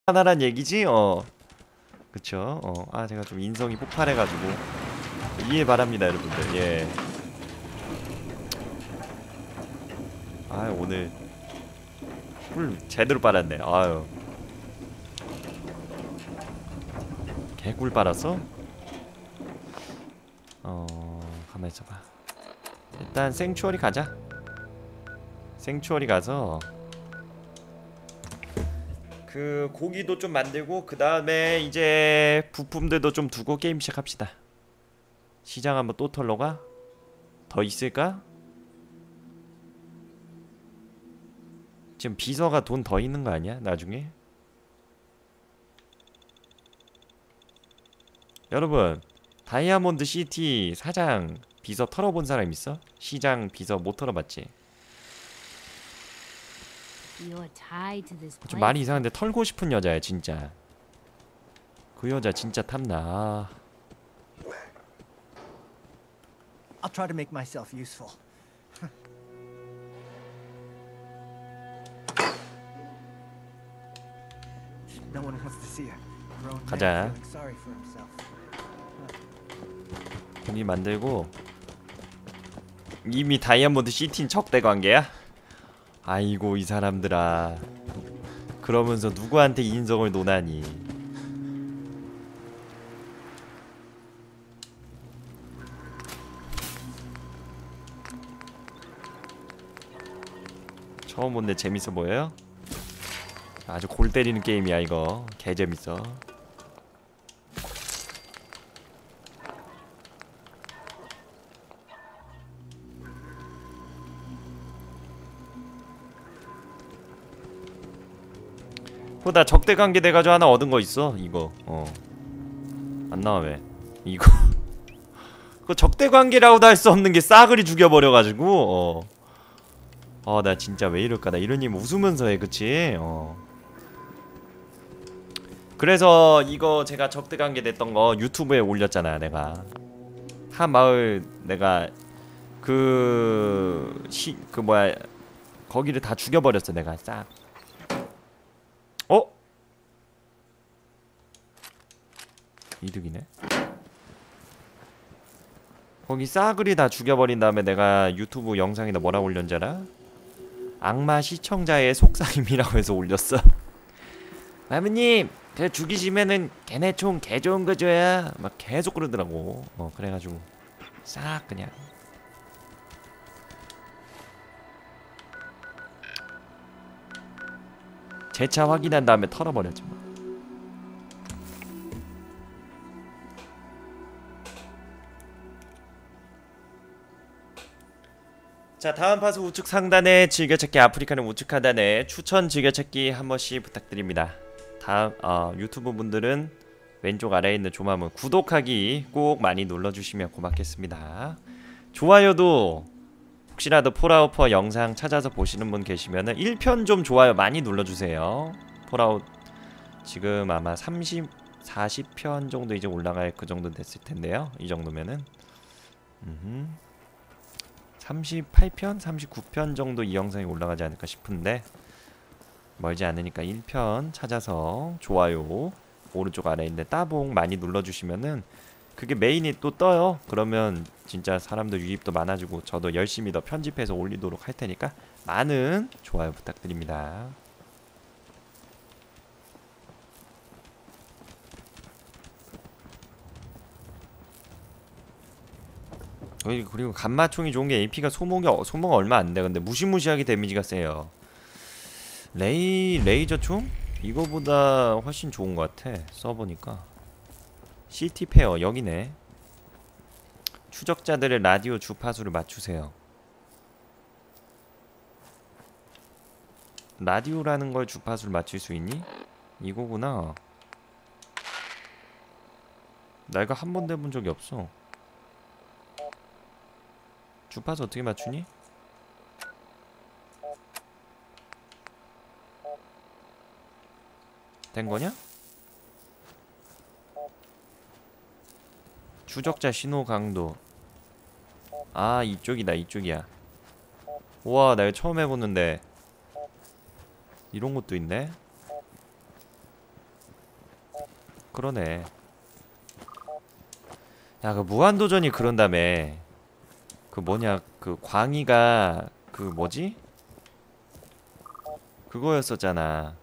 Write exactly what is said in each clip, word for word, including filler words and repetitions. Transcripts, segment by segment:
하나란 얘기지? 어 그쵸. 어 아 제가 좀 인성이 폭발해가지고 이해 바랍니다 여러분들. 예. 아 오늘 꿀 제대로 빨았네. 아유 개꿀 빨았어? 어 가만히 있어봐. 일단 생추어리 가자. 생추어리 가서 그 고기도 좀 만들고 그 다음에 이제 부품들도 좀 두고 게임 시작합시다. 시장 한번 또 털러 가? 더 있을까? 지금 비서가 돈 더 있는 거 아니야? 나중에? 여러분 다이아몬드 시티 사장 비서 털어본 사람 있어? 시장 비서 못 털어봤지? 좀 많이 이상한데 털고 싶은 여자야 진짜. 그 여자 진짜 탐나. I'll try to make myself useful. No one wants to see a grown man 가자. feeling sorry for himself. 고기 만들고. 이미 다이아몬드 시티는 적대 관계야? 아이고 이 사람들아. 그러면서 누구한테 인성을 논하니. 처음 본데 재밌어 보여요? 아주 골 때리는 게임이야 이거. 개 재밌어. 어, 나 적대 관계 돼가지고 하나 얻은 거 있어 이거. 어 안 나와 왜 이거. 그 적대 관계라고도 할 수 없는 게 싸그리 죽여버려가지고. 어 어 나 진짜 왜 이럴까. 나 이런 일 웃으면서 해 그치? 어 그래서 이거 제가 적대 관계 됐던 거 유튜브에 올렸잖아 내가. 한 마을 내가 그 시 그 뭐야 거기를 다 죽여버렸어 내가 싹. 어? 이득이네. 거기 싸그리 다 죽여버린 다음에 내가 유튜브 영상에다 뭐라 올렸는지 알아? 악마 시청자의 속삭임이라고 해서 올렸어. 마무님 그래 죽이시면은 걔네 총 개 좋은 거 줘야 막 계속 그러더라고. 어 그래가지고 싹 그냥 재차 확인한 다음에 털어버렸지 뭐. 자 다음 파스 우측 상단에 즐겨찾기 아프리카는 우측 하단에 추천 즐겨찾기 한 번씩 부탁드립니다. 다음 어, 유튜브 분들은 왼쪽 아래에 있는 조마문 구독하기 꼭 많이 눌러주시면 고맙겠습니다. 좋아요도 혹시라도 폴아웃 영상 찾아서 보시는 분 계시면은 일 편 좀 좋아요 많이 눌러주세요. 폴아웃 지금 아마 삼십, 사십 편 정도 이제 올라갈 그 정도 됐을 텐데요. 이 정도면은 음흠. 삼십팔 편, 삼십구 편 정도 이 영상이 올라가지 않을까 싶은데 멀지 않으니까 일 편 찾아서 좋아요 오른쪽 아래에 있는 따봉 많이 눌러주시면은 그게 메인이 또 떠요. 그러면 진짜 사람들 유입도 많아지고 저도 열심히 더 편집해서 올리도록 할 테니까 많은 좋아요 부탁드립니다. 그리고 감마총이 좋은 게 에이피가 소모가 소모가 얼마 안 돼. 근데 무시무시하게 데미지가 세요. 레이 레이저 총 이거보다 훨씬 좋은 것 같아. 써보니까 시티 페어 여기네. 추적자들의 라디오 주파수를 맞추세요. 라디오라는 걸 주파수를 맞출 수 있니? 이거구나. 나 이거 한 번도 해본 적이 없어. 주파수 어떻게 맞추니? 된거냐? 추적자 신호 강도. 아 이쪽이다 이쪽이야. 우와 나 이거 처음 해보는데 이런 것도 있네. 그러네. 야, 그 무한도전이 그런다며. 그 뭐냐, 그 광희가 그 뭐지? 그거였었잖아.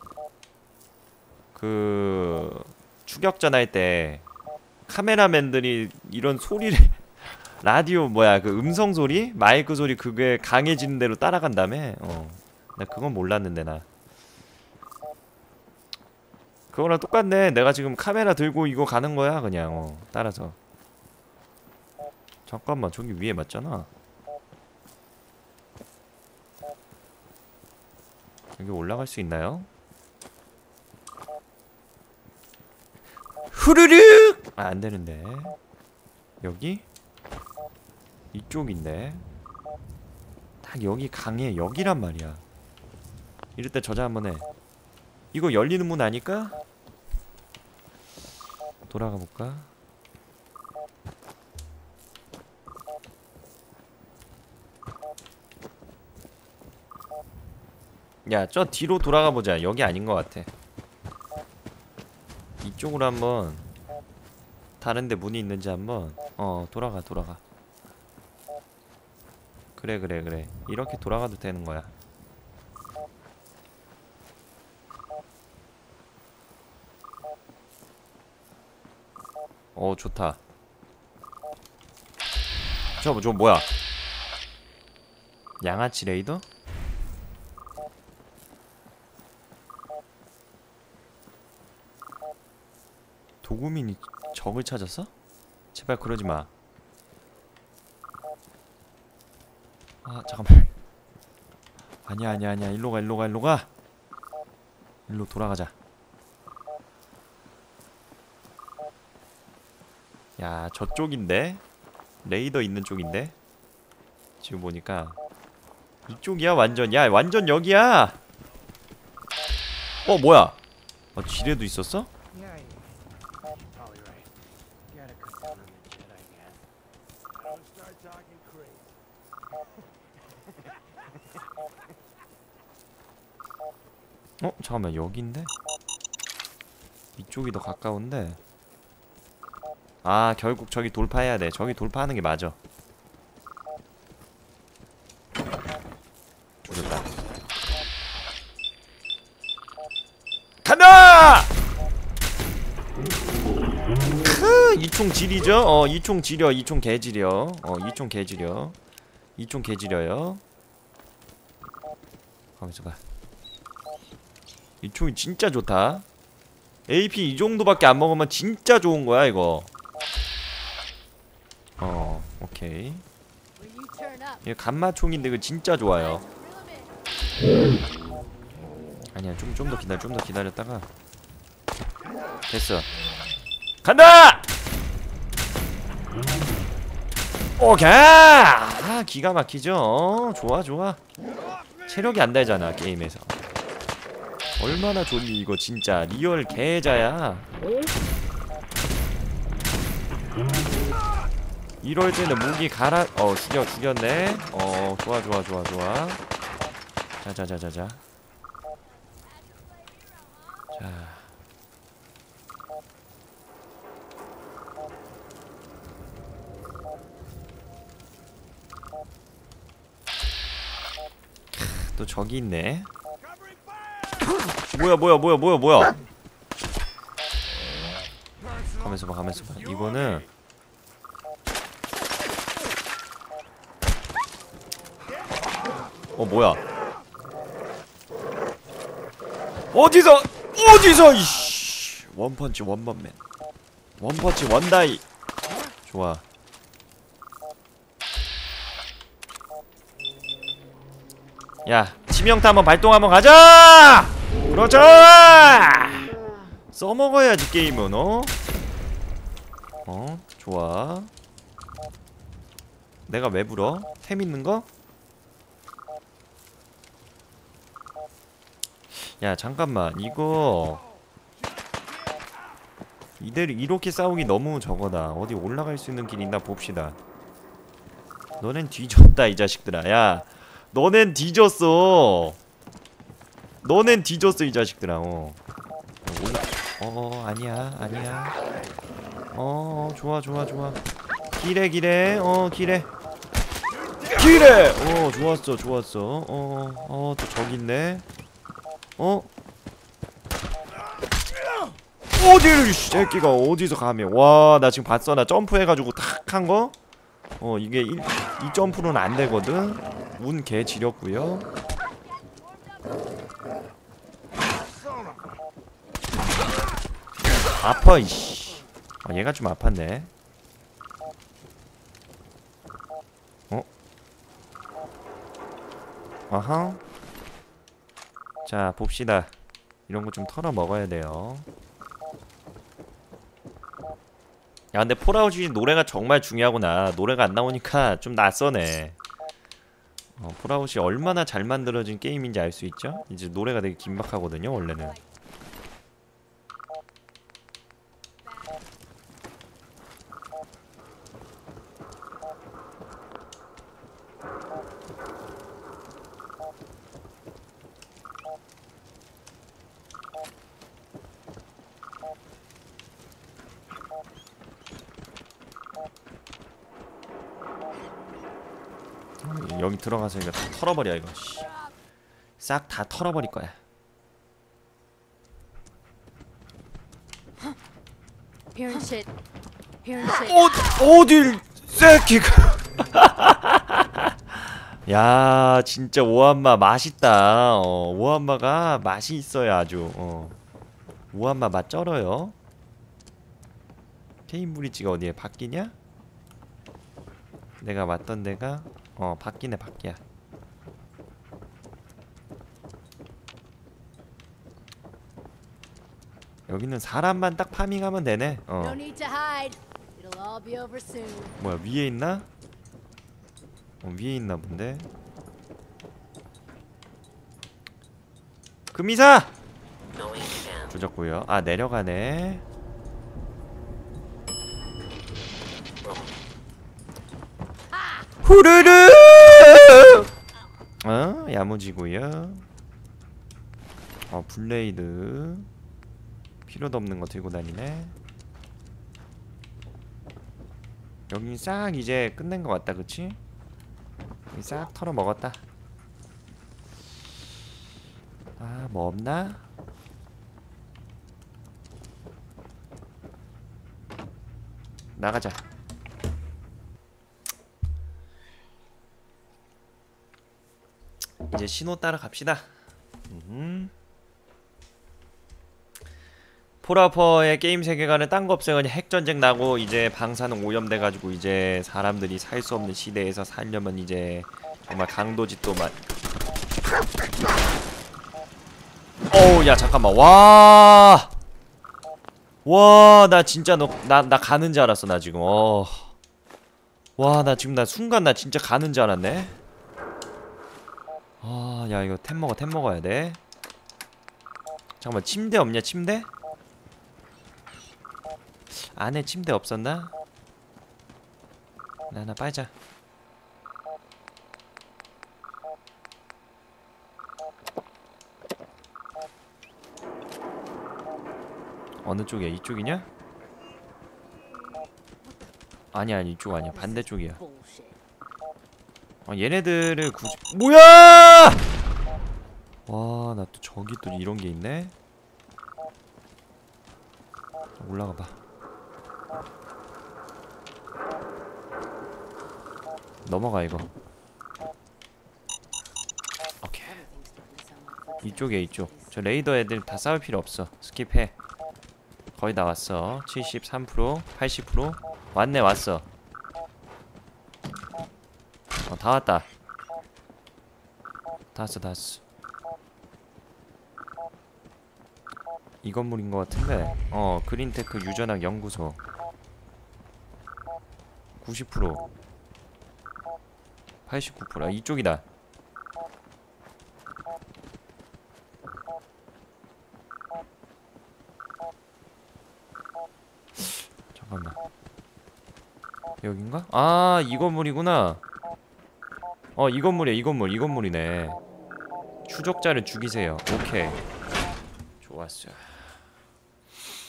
그 추격전 할 때 카메라맨들이 이런 소리를 라디오 뭐야 그 음성 소리? 마이크 소리 그게 강해지는 대로 따라간다며? 어. 나 그건 몰랐는데 나. 그거랑 똑같네. 내가 지금 카메라 들고 이거 가는 거야 그냥. 어. 따라서. 잠깐만 저기 위에 맞잖아. 여기 올라갈 수 있나요? 후루룩! 아, 안 되는데. 여기? 이쪽인데. 딱 여기 강해. 여기란 말이야. 이럴 때 저장 한번 해. 이거 열리는 문 아닐까? 돌아가 볼까? 야, 저 뒤로 돌아가 보자. 여기 아닌 것 같아. 이쪽으로 한번 다른데 문이 있는지 한번 어 돌아가 돌아가. 그래 그래 그래. 이렇게 돌아가도 되는 거야. 어 좋다. 저거 저 뭐야? 양아치 레이더? 도구민이 적을 찾았어? 제발 그러지마. 아 잠깐만. 아니야 아니야 아니야. 일로가 일로가 일로가. 일로 돌아가자. 야 저쪽인데? 레이더 있는 쪽인데? 지금 보니까 이쪽이야 완전. 야 완전 여기야. 어 뭐야? 어 지뢰도 있었어? 어? 잠깐만 여기인데? 이쪽이 더 가까운데? 아 결국 저기 돌파해야 돼. 저기 돌파하는 게 맞아. 죽였다. 간다! 크! 이총 지리죠? 어 이총 지려. 이총 개지려. 어 이총 개지려. 이총 개지려요. 가만있어 봐. 이 총이 진짜 좋다. 에이피 이 정도밖에 안 먹으면 진짜 좋은 거야 이거. 어 오케이. 이거 감마총인데 이거 진짜 좋아요. 아니야 좀 좀 더 기다려. 좀 더 기다렸다가 됐어. 간다! 오케이! 아 기가 막히죠? 어, 좋아 좋아. 체력이 안 달잖아 게임에서. 얼마나 좋니 이거 진짜. 리얼 개자야. 이럴 때는 무기 갈아. 어 죽여 죽였네. 어 좋아 좋아 좋아 좋아. 자자자자자. 자. 또 저기 있네. 뭐야 뭐야 뭐야 뭐야 뭐야. 가면서 봐 가면서 봐. 이거는 어 뭐야. 어디서 어디서 이씨. 원펀치 원펀맨. 원펀치 원다이. 좋아. 야 치명타 한번 발동 한번 가자. 그렇죠. 써먹어야지 게임은. 어? 어 좋아. 내가 왜 불어? 템 있는 거? 야 잠깐만 이거 이대로 이렇게 싸우기 너무 저거다. 어디 올라갈 수 있는 길 있나 봅시다. 너넨 뒤졌다 이 자식들아. 야 너넨 뒤졌어. 너넨 뒤졌어 이 자식들아. 어. 올라... 어 아니야 아니야. 어 좋아 좋아 좋아. 기래 기래 어 기래 기래. 어 좋았어 좋았어. 어어 또 저기 있네. 어 어딜 이 새끼가 어디서 감히. 와 나 지금 봤어. 나 점프해가지고 탁 한 거. 어 이게 일, 이 점프로는 안 되거든. 운 개 지렸고요. 아파 이씨. 아, 얘가 좀 아팠네. 어? 아하. 자 봅시다. 이런 거 좀 털어 먹어야 돼요. 야 근데 폴아웃이 노래가 정말 중요하구나. 노래가 안 나오니까 좀 낯서네. 어, 폴아웃이 얼마나 잘 만들어진 게임인지 알 수 있죠? 이제 노래가 되게 긴박하거든요 원래는. 여기 들어가서 이거 다 털어버려 이거. 싹 다 털어버릴 거야. Hearing shit. Hearing shit. 어 어딜 새끼가. 야 진짜 오한마 맛있다. 어, 오한마가 맛이 있어요 아주. 어. 오한마 맛 쩔어요. 케임브리지가 어디에 바뀌냐? 내가 왔던 데가 어 바뀌네 바뀌야. 여기는 사람만 딱 파밍하면 되네. 어. No need to hide. It'll all be over soon. 뭐야 위에 있나? 어, 위에 있나 본데. 금이사! 조졌고요. 아 내려가네. 후루루! 어 야무지고요. 어 블레이드 필요도 없는 거 들고 다니네. 여기 싹 이제 끝낸 거 같다 그치? 여기 싹 털어 먹었다. 아 뭐 없나? 나가자. 이제 신호 따라 갑시다. 음. 폴아퍼의 게임 세계관은 딴 거 없어요. 그냥 핵전쟁 나고 이제 방사능 오염돼가지고 이제 사람들이 살 수 없는 시대에서 살려면 이제 정말 강도짓도 만. 어우 야 잠깐만. 와. 와 나 진짜 너 나 나 가는 줄 알았어 나 지금. 어. 와 나 지금 나 순간 나 진짜 가는 줄 알았네. 아, 야 이거 템 먹어 템 먹어야 돼. 잠깐만 침대 없냐 침대? 안에 침대 없었나? 나 나 빨자. 어느 쪽이야? 이쪽이냐? 아니야 아니 이쪽 아니야 반대쪽이야. 어, 얘네들을 굳이 뭐야! 와, 나 또 저기 또 이런 게 있네. 올라가 봐. 넘어가 이거. 오케이. 이쪽에 이쪽. 저 레이더 애들 다 싸울 필요 없어. 스킵해. 거의 다 왔어. 칠십삼 퍼센트, 팔십 퍼센트 왔네 왔어. 어, 다 왔다. 다 왔어 다 왔어. 이 건물인 것 같은데. 어 그린테크 유전학 연구소 구십 퍼센트 팔십구 퍼센트. 아 이쪽이다. 잠깐만 여긴가? 아 이 건물이구나. 어 이 건물이야 이 건물 이 건물이네. 추적자를 죽이세요. 오케이 좋았어.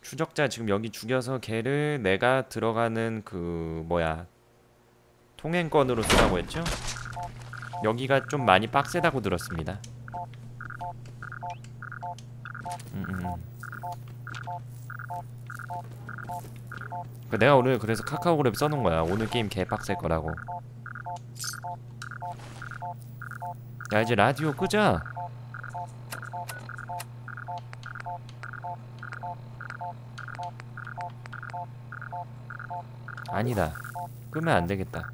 추적자 지금 여기 죽여서 걔를 내가 들어가는 그 뭐야 통행권으로 쓰라고 했죠? 여기가 좀 많이 빡세다고 들었습니다. 음, 음. 그 내가 오늘 그래서 카카오그램 써놓은 거야. 오늘 게임 개 빡셀 거라고. 야 이제 라디오 끄자. 아니다. 끄면 안 되겠다.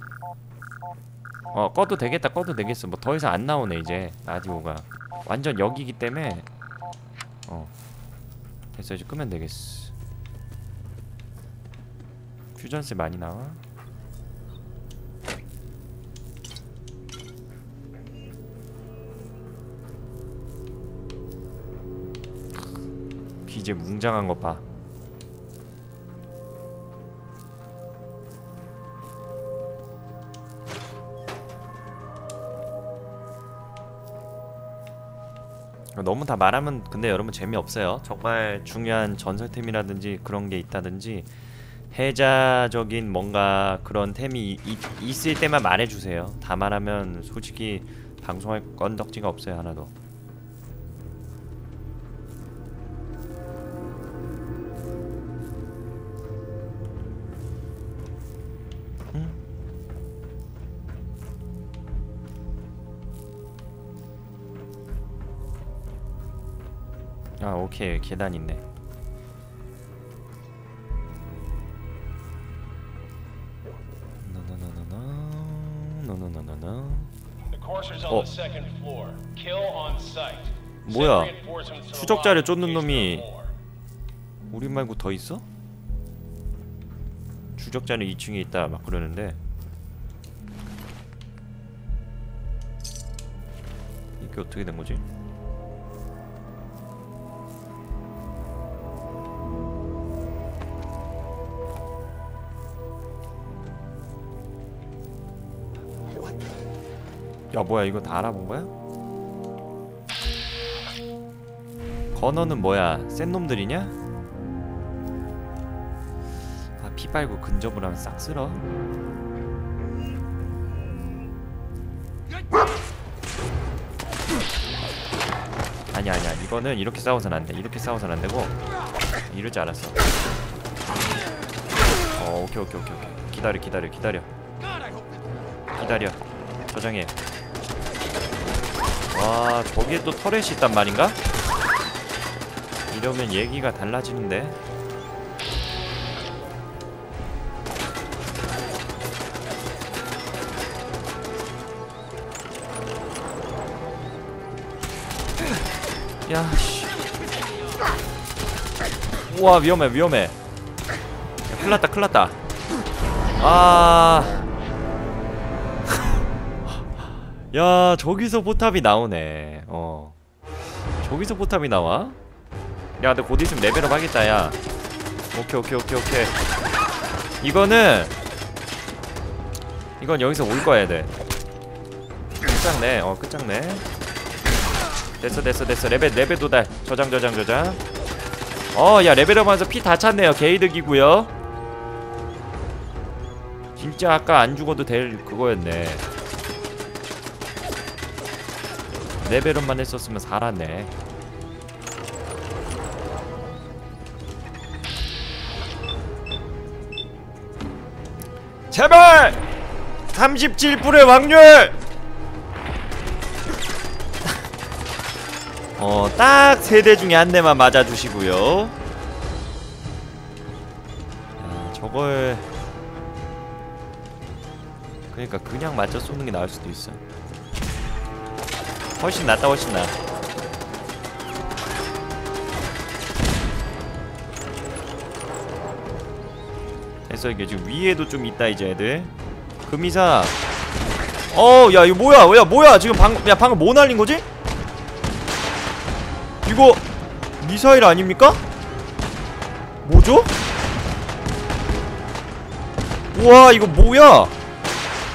어 꺼도 되겠다. 꺼도 되겠어. 뭐 더 이상 안 나오네 이제 라디오가. 완전 여기기 때문에 어 됐어. 이제 끄면 되겠어. 퓨전스 많이 나와. 비제 웅장한 것 봐. 너무 다 말하면 근데 여러분 재미없어요. 정말 중요한 전설템이라든지 그런 게 있다든지 해자적인 뭔가 그런 템이 이, 있을 때만 말해주세요. 다 말하면 솔직히 방송할 건덕지가 없어요. 하나도. 아 오케이 계단 있네. 어 뭐야 추적자를 쫓는 놈이 우리 말고 더 있어? 추적자는 이 층에 있다 막 그러는데 이게 어떻게 된 거지? 야 뭐야 이거 다 알아본 거야? 건어는 뭐야 센 놈들이냐? 아 피 빨고 근접을 하면 싹 쓸어. 아니야 아니야 이거는 이렇게 싸워서는 안돼. 이렇게 싸워서는 안되고 이럴 줄 알았어. 어 오케이 오케이 오케이 오케이 기다려 기다려 기다려 기다려 저장해. 와 저기에 또 터렛이 있단 말인가? 이러면 얘기가 달라지는데. 야씨 우와 위험해 위험해. 야, 큰일났다 큰일났다. 아 야 저기서 포탑이 나오네. 어 저기서 포탑이 나와? 야 근데 곧 있으면 레벨업 하겠다 야. 오케이 오케이 오케이 오케이 이거는 이건 여기서 올 거야 애들. 끝장내. 어 끝장내. 됐어 됐어 됐어. 레벨 레벨 도달. 저장 저장 저장. 어 야 레벨업 하면서 피 다 찼네요. 개이득이고요. 진짜 아까 안 죽어도 될 그거였네. 레벨업만 했었으면 살았네. 제발! 삼십칠 퍼센트의 확률! 어, 딱 세 대 중에 한 대만 맞아주시고요. 아, 저걸 그러니까 그냥 맞춰 쏘는 게 나을 수도 있어. 훨씬 낫다 훨씬 나. 됐어. 이게 지금 위에도 좀 있다 이제 애들. 금이사. 어, 야 이거 뭐야? 야 뭐야? 지금 방금 야 방금 뭐 날린 거지? 이거 미사일 아닙니까? 뭐죠? 우와 이거 뭐야?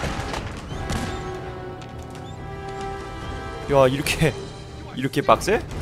야 이렇게 이렇게 빡세?